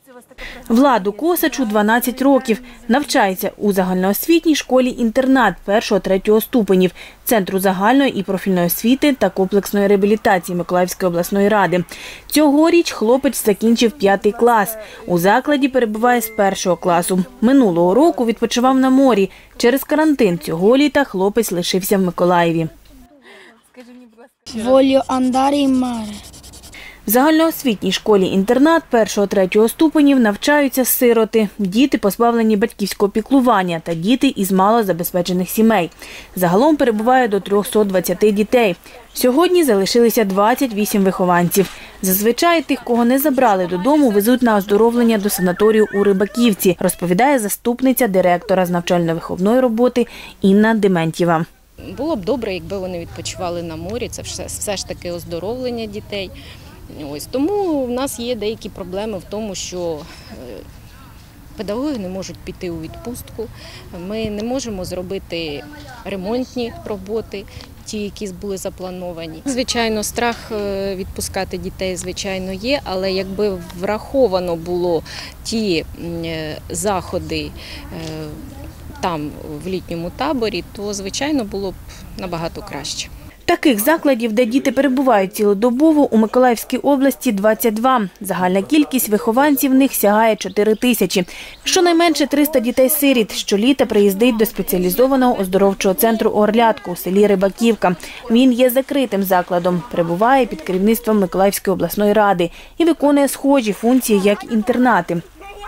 Владу Косачу 12 років. Навчається у загальноосвітній школі-інтернат 1-3 ступенів Центру загальної і профільної освіти та комплексної реабілітації Миколаївської обласної ради. Цьогоріч хлопець закінчив 5 клас. У закладі перебуває з 1 класу. Минулого року відпочивав на морі. Через карантин цього літа хлопець лишився в Миколаєві. Voglio andare in mare. В загальноосвітній школі-інтернат 1-3 ступенів навчаються сироти, діти, позбавлені батьківського піклування та діти із малозабезпечених сімей. Загалом перебуває до 320 дітей. Сьогодні залишилися 28 вихованців. Зазвичай тих, кого не забрали додому, везуть на оздоровлення до санаторію у Рибаківці, розповідає заступниця директора з навчально-виховної роботи Інна Дементьєва. Було б добре, якби вони відпочивали на морі, це все ж таки оздоровлення дітей. Тому в нас є деякі проблеми в тому, що педагоги не можуть піти у відпустку, ми не можемо зробити ремонтні роботи, ті, які були заплановані. Звичайно, страх відпускати дітей, звичайно, є, але якби враховано було ті заходи там, в літньому таборі, то, звичайно, було б набагато краще. Таких закладів, де діти перебувають цілодобово, у Миколаївській області 22. Загальна кількість вихованців в них сягає 4 тисячі. Щонайменше 300 дітей-сиріт щоліта приїздить до спеціалізованого оздоровчого центру «Орлятко» у селі Рибаківка. Він є закритим закладом, перебуває під керівництвом Миколаївської обласної ради і виконує схожі функції, як інтернати.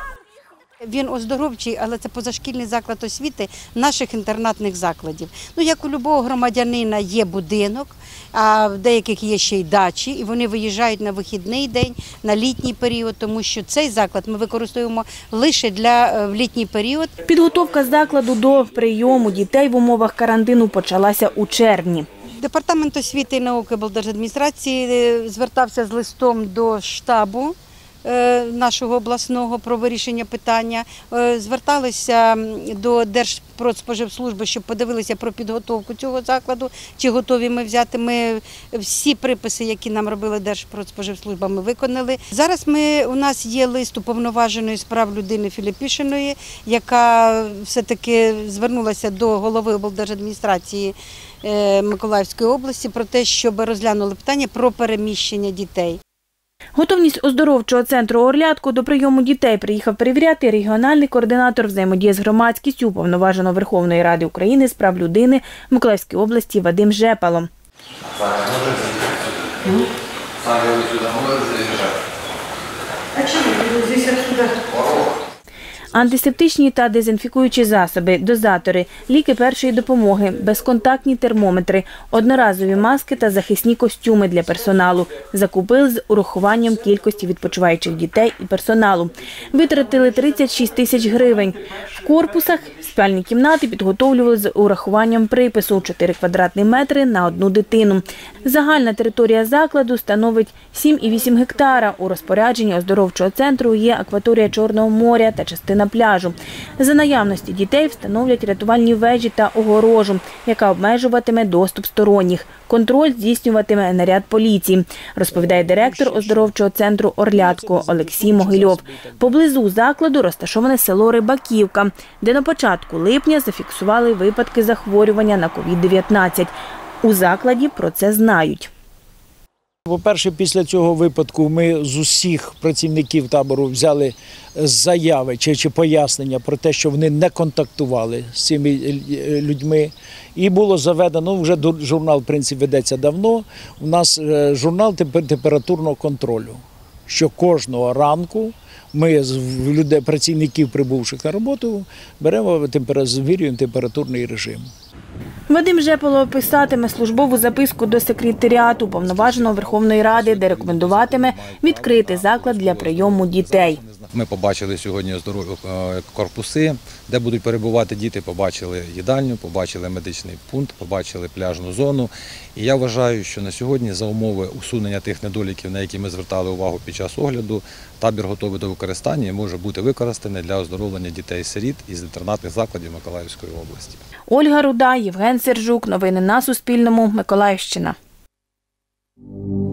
Він оздоровчий, але це позашкільний заклад освіти наших інтернатних закладів. Як у будь-якого громадянина є будинок, а в деяких є ще й дачі, і вони виїжджають на вихідний день, на літній період, тому що цей заклад ми використовуємо лише в літній період. Підготовка закладу до прийому дітей в умовах карантину почалася у червні. Департамент освіти і науки облдержадміністрації звертався з листом до штабу нашого обласного про вирішення питання. Зверталися до Держпродспоживслужби, щоб подивилися про підготовку цього закладу, чи готові ми взяти. Ми всі приписи, які нам робила Держпродспоживслужба, ми виконали. Зараз у нас є лист уповноваженої з прав людини Філіпішиної, яка все-таки звернулася до голови облдержадміністрації Миколаївської області про те, щоб розглянули питання про переміщення дітей. Готовність оздоровчого центру «Орлятко» до прийому дітей приїхав перевіряти регіональний координатор взаємодії з громадськістю уповноваженого Верховної Ради України з прав людини в Миколаївській області Вадим Жепало. Антисептичні та дезінфікуючі засоби, дозатори, ліки першої допомоги, безконтактні термометри, одноразові маски та захисні костюми для персоналу. Закупили з урахуванням кількості відпочиваючих дітей і персоналу. Витратили 36 тисяч гривень. В корпусах спальні кімнати підготовлювали з урахуванням припису 4 квадратні метри на одну дитину. Загальна територія закладу становить 7,8 гектара. У розпорядженні оздоровчого центру є акваторія Чорного моря та частина пляжу. За наявності дітей встановлять рятувальні вежі та огорожу, яка обмежуватиме доступ сторонніх. Контроль здійснюватиме наряд поліції, розповідає директор оздоровчого центру «Орлятко» Олексій Могильов. Поблизу закладу розташоване село Рибаківка, де на початку липня зафіксували випадки захворювання на COVID-19. У закладі про це знають. По-перше, після цього випадку ми з усіх працівників табору взяли заяви чи пояснення про те, що вони не контактували з цими людьми. І було заведено, вже журнал, в принципі, ведеться давно, у нас журнал температурного контролю, що кожного ранку ми з працівників, прибувших на роботу, беремо, звірюємо температурний режим. Вадим Жепало писатиме службову записку до секретаріату уповноваженого Верховної Ради, де рекомендуватиме відкрити заклад для прийому дітей. Ми побачили сьогодні корпуси, де будуть перебувати діти, побачили їдальню, побачили медичний пункт, побачили пляжну зону. І я вважаю, що на сьогодні за умови усунення тих недоліків, на які ми звертали увагу під час огляду, табір готовий до використання і може бути використаний для оздоровлення дітей-сиріт із інтернатних закладів Миколаївської області. Ольга Руда, Євген Сержук. Новини на Суспільному. Миколаївщина.